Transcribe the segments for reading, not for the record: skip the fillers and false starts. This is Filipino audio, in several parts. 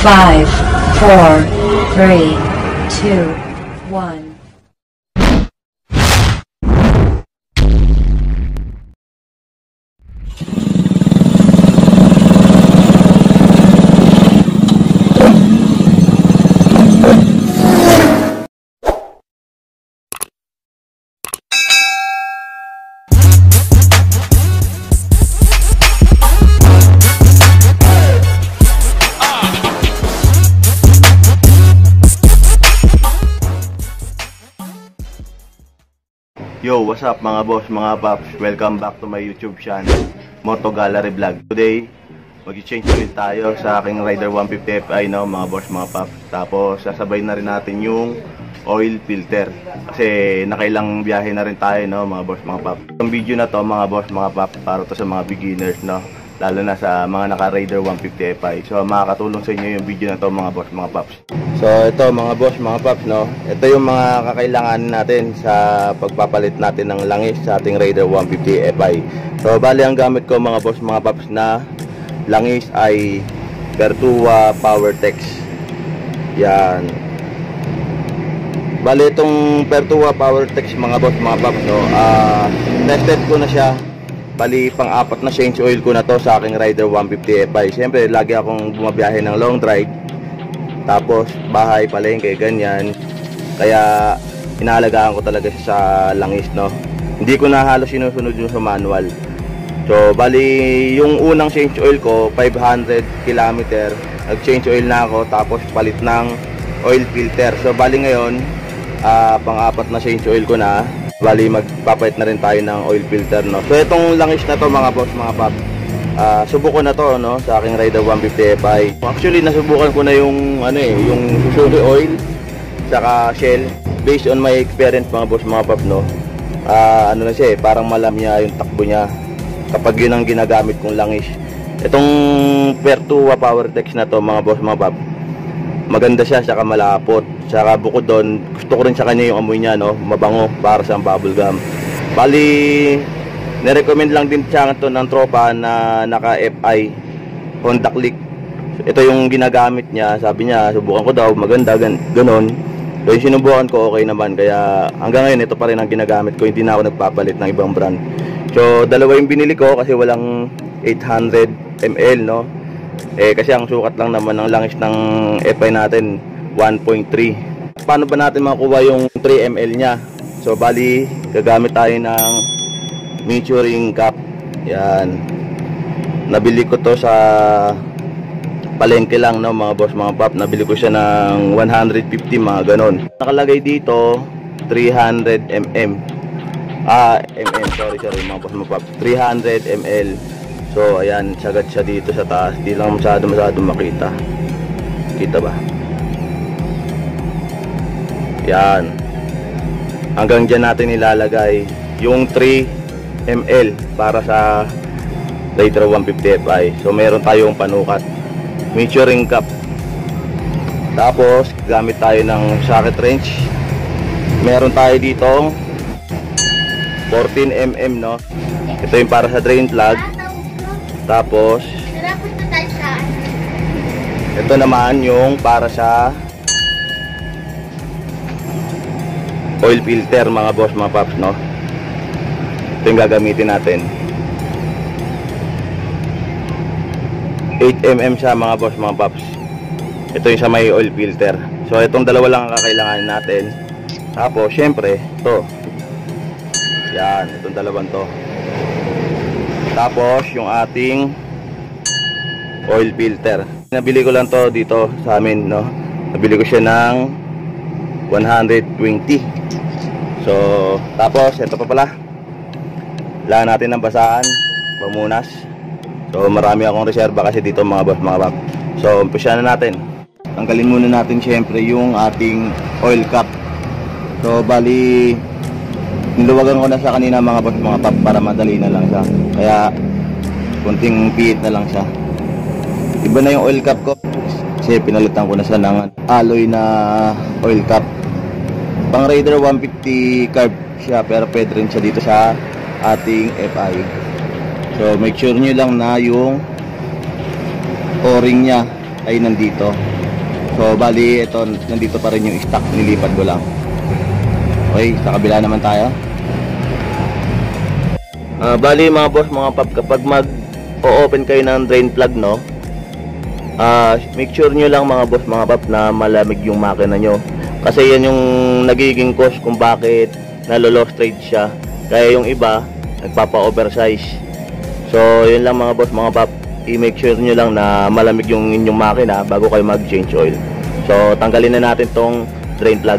5, 4, 3, 2, 1. Yo, what's up mga boss, mga paps? Welcome back to my YouTube channel, Moto Gallery Vlog. Today, mag-change ulit tayo sa aking Rider 150 Fi, no, mga boss, mga paps. Tapos, sasabay na rin natin yung oil filter. Kasi nakailang biyahe na rin tayo, no, mga boss, mga paps. Yung video na to, mga boss, mga paps, para to sa mga beginners, no. Lalo na sa mga naka-Rider 150 Fi. So, makakatulong sa inyo yung video na to, mga boss, mga paps. So, ito mga boss, mga paps, no. Ito yung mga kakailangan natin sa pagpapalit natin ng langis sa ating Rider 150 Fi. So, bali ang gamit ko mga boss, mga paps, na langis ay Pertua PowerTex. Yan. Bali itong Pertua PowerTex mga boss, mga paps, no. Tested ko na siya. Bali pang-apat na change oil ko na to sa aking Rider 150 Fi. Siyempre, lagi akong bumabiyahe ng long drive. Tapos bahay, palengke, ganyan. Kaya inaalagaan ko talaga siya sa langis, no. Hindi ko na halos sinusunod yung sa manual. So bali yung unang change oil ko 500 km, nag-change oil na ako. Tapos palit ng oil filter. So bali ngayon pang-apat na change oil ko na. Bali magpapalit na rin tayo ng oil filter, no. So itong langis na to mga boss, mga pap, subukan na to, no, sa aking Rider 150 Fi. Actually nasubukan ko na yung yung Suzuki oil saka Shell. Based on my experience mga boss, mga pap, no, ano na siya parang malam niya yung takbo niya kapag yun ang ginagamit kong langis. Itong Pertua PowerTex na to mga boss, mga pap, maganda siya, saka malapot. Saka bukod doon, gusto ko rin sa kanya yung amoy niya, no, mabango, para sa bubble gum. Bali nirecommend lang din siya ito ng tropa na naka FI Honda Click. Ito yung ginagamit niya. Sabi niya subukan ko daw, maganda, ganon. So yung sinubukan ko, okay naman. Kaya hanggang ngayon ito pa rin ang ginagamit ko. Hindi na ako nagpapalit ng ibang brand. So dalawa yung binili ko kasi walang 800 ml, no. Kasi ang sukat lang naman ng langis ng FI natin 1.3. Paano ba natin makuha yung 3 ml nya? So bali gagamit tayo ng measuring cup. Yan. Nabili ko to sa palengke lang, no, mga boss, mga pap. Nabili ko siya ng 150, mga ganon. Nakalagay dito 300 mm. Sorry mga boss, mga pap. 300 ml. So ayan, sagad siya dito sa taas. Di lang masyado makita. Kita ba? Yan. Hanggang dyan natin ilalagay yung 3 ml para sa Rider 150 Fi. So meron tayong panukat, measuring cup. Tapos gamit tayo ng socket wrench. Meron tayo dito 14 mm, no. Ito yung para sa drain plug. Tapos ito naman yung para sa oil filter mga boss, mga paps, no. Ito yung gagamitin natin. 8 mm siya mga boss, mga paps. Ito yung sa may oil filter. So itong dalawa lang ang kakailanganin natin. Tapos syempre ito. Yan, itong dalawang to. Tapos yung ating oil filter. Nabili ko lang to dito sa amin, no. Nabili ko siya ng 120. So tapos ito pa pala, kailangan natin ng basahan, pamunas. So marami akong reserba kasi dito mga boss, mga pap. So umpisa na natin. Tanggalin muna natin syempre yung ating oil cap. So bali niluwagan ko na sa kanina mga boss, mga pap, para madali na lang siya. Kaya kunting pihit na lang siya. Iba na yung oil cap ko kasi pinalitan ko na siya ng alloy na oil cap. Pang Rider 150 carb siya, pero pwede rin siya dito sa ating FI. So make sure nyo lang na yung o-ring nya ay nandito. So bali ito, nandito pa rin yung stock, nilipat ko lang. Okay, sa kabila naman tayo. Bali mga boss, mga pop, kapag mag-o-open kayo ng drain plug, no, make sure nyo lang mga boss, mga pop, na malamig yung makina nyo. Kasi yan yung nagiging cause kung bakit nalo-low straight siya. Kaya yung iba, nagpapa-oversize. So yun lang mga boss, mga pop, i-make sure nyo lang na malamig yung inyong makina bago kayo mag-change oil. So tanggalin na natin tong drain plug.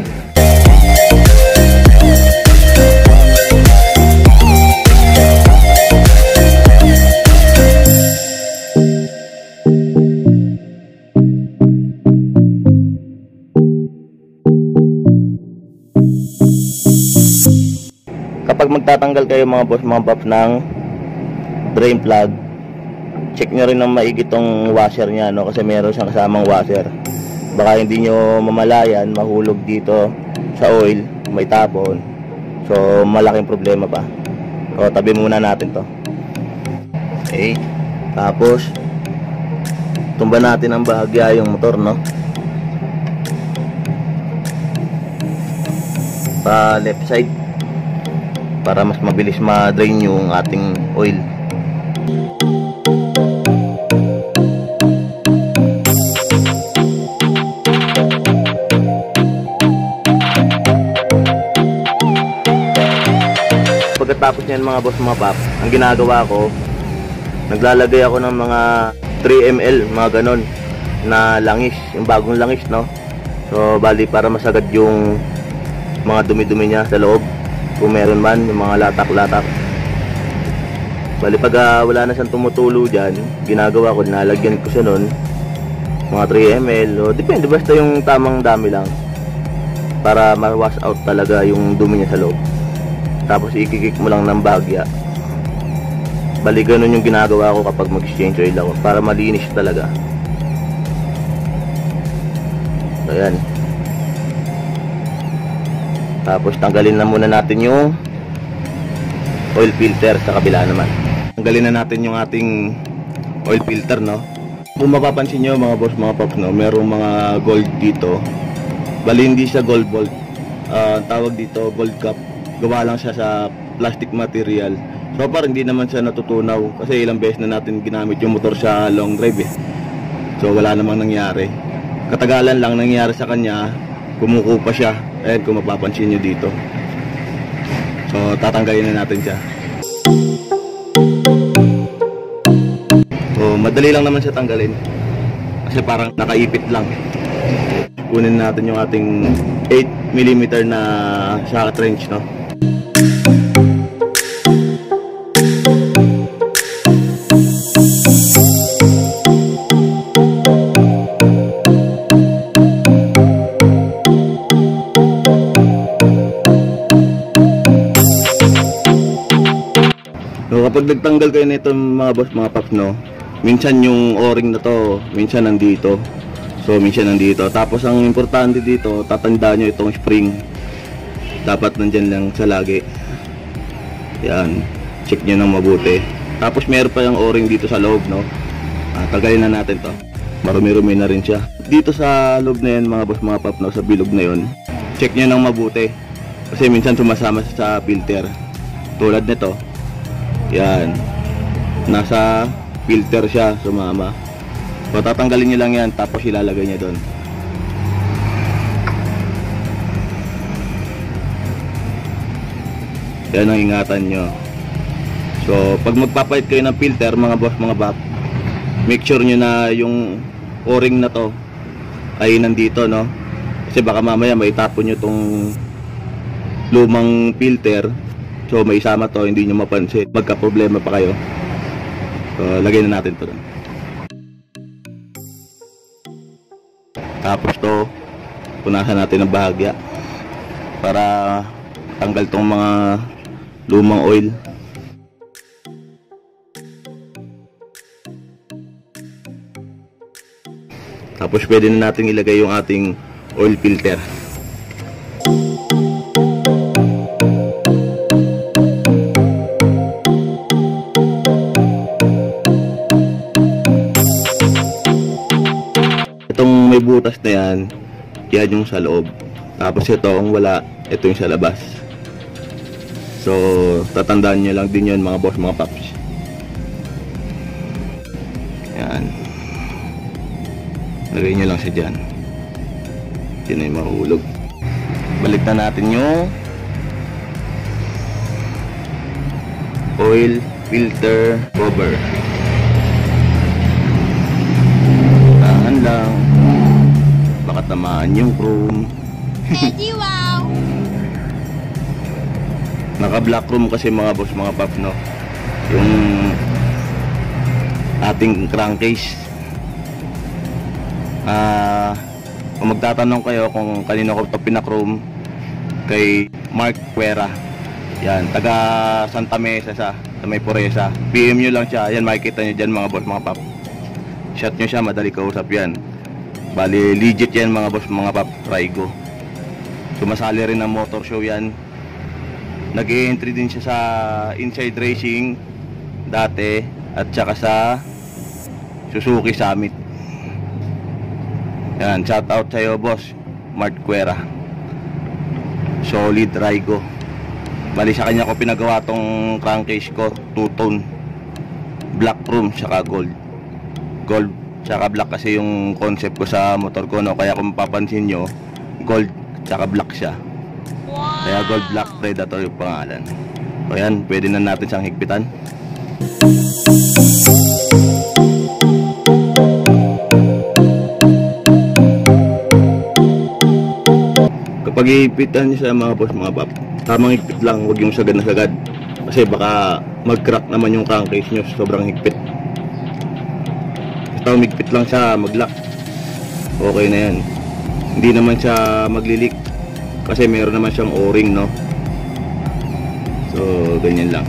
Kapag magtatanggal kayo mga boss, mga pop, ng drain plug, check nyo rin ng maigi tong washer nya, no? Kasi meron siyang kasamang washer. Baka hindi nyo mamalayan, mahulog dito sa oil, may tapon. So malaking problema pa. So tabi muna natin to. Okay. Tapos tumba natin ang bahagya yung motor, no? Pa left side para mas mabilis ma-drain yung ating oil. Pagkatapos niyan mga boss, mga pop, ang ginagawa ko, naglalagay ako ng mga 3 ml, mga ganon, na langis, yung bagong langis, no? So bali para masagad yung mga dumi-dumi niya sa loob, kung meron man, yung mga latak-latak. Bali pag wala na siyang tumutulo dyan, ginagawa ko, nalagyan ko siya nun mga 3 ml, o depende, basta yung tamang dami lang para ma-wash out talaga yung dumi niya sa loob. Tapos ikikik mo lang ng bahagya. Bali ganun yung ginagawa ko kapag mag-exchange oil ako, para malinis talaga. So yan. Tapos tanggalin na muna natin yung oil filter sa kabila naman. Tanggalin na natin yung ating oil filter, no? Kung mapapansin nyo mga boss, mga pops, no, merong mga gold dito. Bali hindi siya gold bolt, tawag dito gold cap. Gawa lang siya sa plastic material. So parang hindi naman siya natutunaw, kasi ilang beses na natin ginamit yung motor sa long drive, eh. So wala namang nangyari. Katagalan lang nangyari sa kanya, kumukupa siya. Ayan, kung mapapansin nyo dito. So tatanggalin na natin siya. So madali lang naman siya tanggalin, kasi parang nakaipit lang. Kunin natin yung ating 8mm na shock wrench, no? Kapag nagtanggal kayo nito mga boss, mga paps, no, minsan yung o-ring na to, minsan nandito. So minsan nandito. Tapos ang importante dito, tatandaan nyo itong spring. Dapat nandyan lang sa lagi. Yan. Check nyo nang mabuti. Tapos meron pa yung o-ring dito sa loob, no. Tagalin na natin to. Marumi-rumi na rin siya. Dito sa loob na yan mga boss, mga paps, no, sa bilog na yon, check nyo nang mabuti. Kasi minsan sumasama sa filter. Tulad nito. Yan, nasa filter siya, sumama. So tatanggalin nyo lang yan, tapos ilalagay nyo doon. Yan ang ingatan nyo. So pag magpapalit kayo ng filter mga boss, mga bap, make sure nyo na yung o-ring na to ay nandito, no? Kasi baka mamaya may tapon nyo tong lumang filter. So may isama to, hindi nyo mapansin, magka problema pa kayo. So lagay na natin to doon. Tapos to, punasan natin ng bahagya para tanggal tong mga lumang oil. Tapos pwede na natin ilagay yung ating oil filter. Itong may butas na yan, yan yung sa loob. Tapos ito, ang wala, ito yung sa labas. So, tatandaan nyo lang din yun mga boss, mga paps. Yan. Lagay nyo lang siya dyan. Yan ay mahulog. Balik na natin yung oil filter cover. Tahan lang. Baka tamaan yung chrome. Wow! Naka black room kasi mga boss, mga pop, no? Yung ating crankcase. Kung magtatanong kayo kung kanino ko ito pinakroom, kay Mark Cuera. Yan, taga Santa Mesa sa may Puresa. PM nyo lang siya. Yan, makikita nyo dyan mga boss, mga pop. Shot nyo siya, madali kausap yan. Bali, legit yan mga boss, mga pop. Raigo. Sumasali rin ng motor show yan. Nag-e-entry din siya sa Inside Racing dati at saka sa Suzuki Summit. Yan, shout out sa iyo boss, Mark Cuera. Solid Raigo. Bali sa kanya ko pinagawa tong crankcase ko, two-tone. Black chrome saka gold. Gold saka black kasi yung concept ko sa motor ko, no? Kaya kung mapapansin nyo, gold saka black siya. Kaya Gold Black Predator yung pangalan. So yan, pwede na natin siyang higpitan. Kapag higpitan niyo sa mga boss, mga pop, tamang higpit lang, huwag yung sagad na sagad. Kasi baka mag-crack naman yung crankcase nyo, sobrang higpit. Basta humigpit lang siya, mag-lock, okay na yan. Hindi naman siya maglilik kasi meron naman siyang o-ring, no? So, ganyan lang.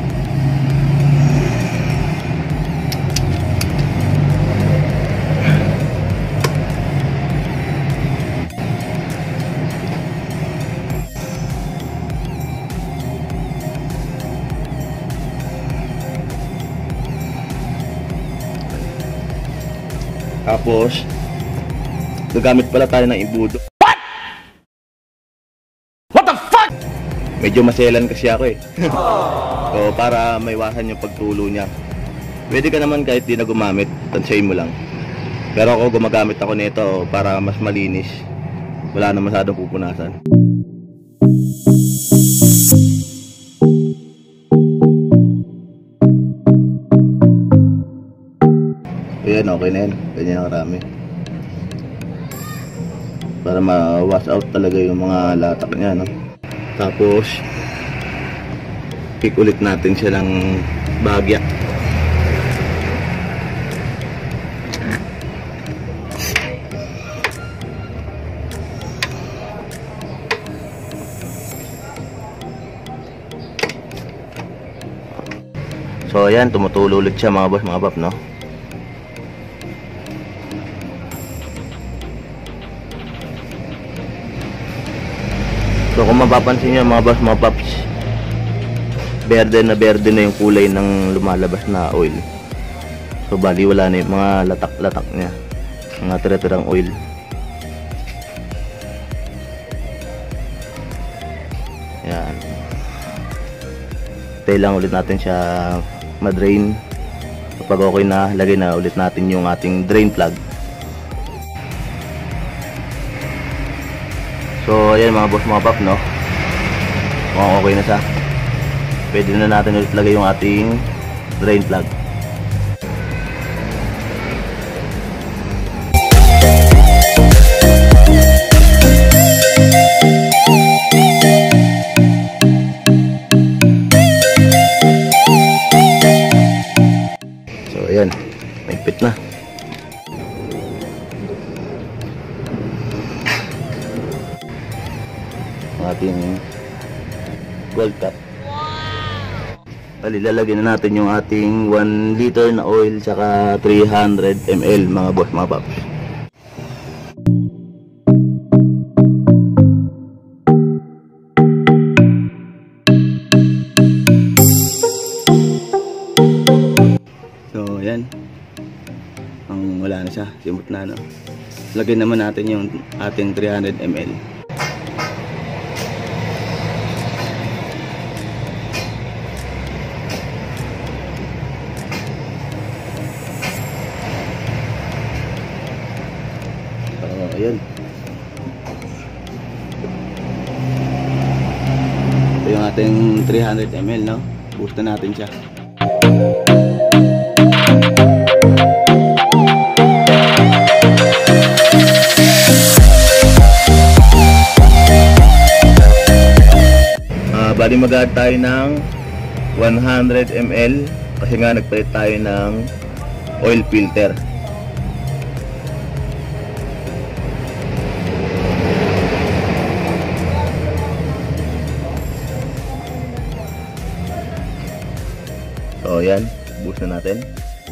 Tapos, gagamit pala tayo ng imbudo. Medyo maselan kasi ako eh. So para maiwasan yung pagtulo niya, pwede ka naman kahit di na gumamit, tansyahin mo lang. Pero ako gumagamit ako nito para mas malinis, wala na masyadong pupunasan. Ayan, okay na yan. Ganyan ang karami. Para ma-wash out talaga yung mga latak niya, no? Tapos pick ulit natin siya ng bahagya. So ayan, tumutulo ulit siya mga boss, mga pop, no? So kung mapapansin nyo mga boss, mga pops, berde na yung kulay ng lumalabas na oil. So bali wala na yung mga latak-latak niya, mga tira-tirang oil. Yan. Tayo lang ulit natin siya ma-drain. Kapag okay na, lagay na ulit natin yung ating drain plug. So ayan mga boss, mga pop, no? Mukhang okay na siya. Pwede na natin ulit lagay yung ating drain plug. So ayan, may fit na. Ating gold cap. Bali, lalagyan na natin yung ating 1 liter na oil saka 300 ml mga boss, mga paps. So ayan, ang wala na siya. siya, simot na, no? Lagyan naman natin yung ating 300 ml. Ayan. Ito yung ating 300 ml, no? Boost na natin siya. Bali mag-add tayo ng 100 ml kasi nga nagpalit tayo ng oil filter. So yan, boost na natin.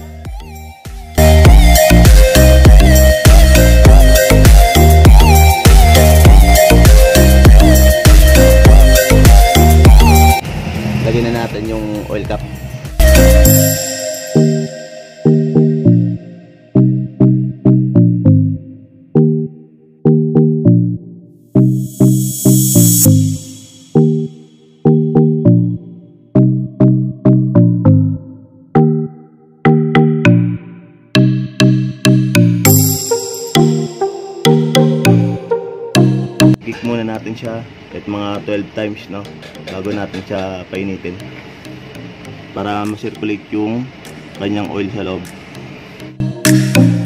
Lagyan na natin yung oil cap. Kick muna natin siya at mga 12 times, no, bago natin siya painitin para ma-circulate yung kanyang oil sa loob.